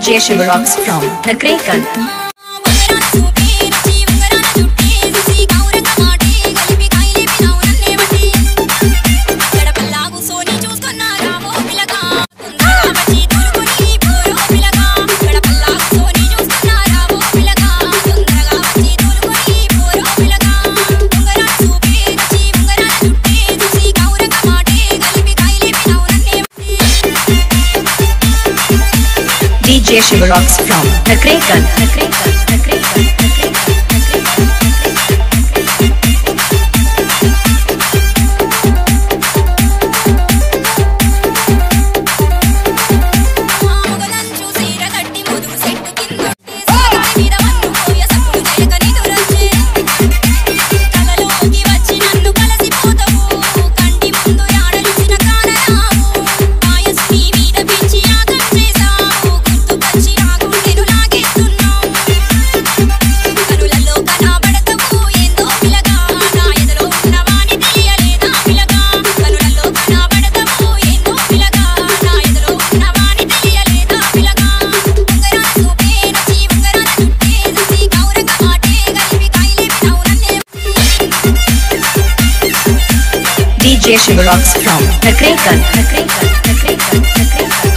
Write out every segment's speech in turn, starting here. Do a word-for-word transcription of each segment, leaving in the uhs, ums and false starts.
J Shiva rocks from Nakrekal. J Shiva rocks from Nakrekal. Nakrekal. Nakrekal. Nakrekal. J Shiva rocks from Nakrekal. Nakrekal. Nakrekal. Nakrekal.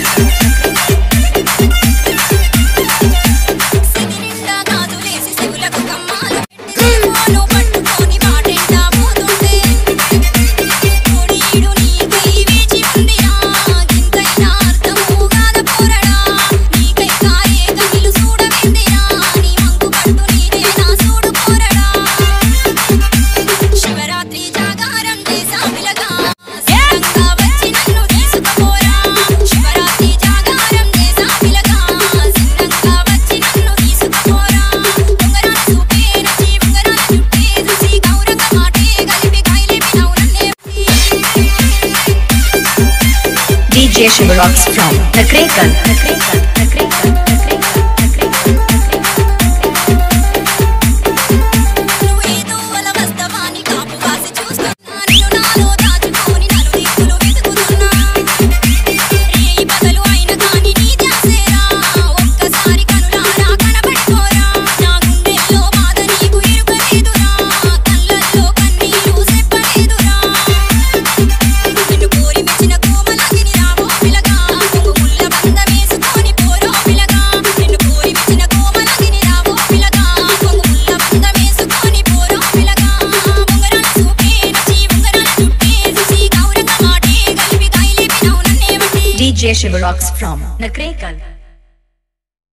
J Shiva rocks from Nakrekal. Nakrekal. Nakrekal. J Shiva rocks from Nakrekal.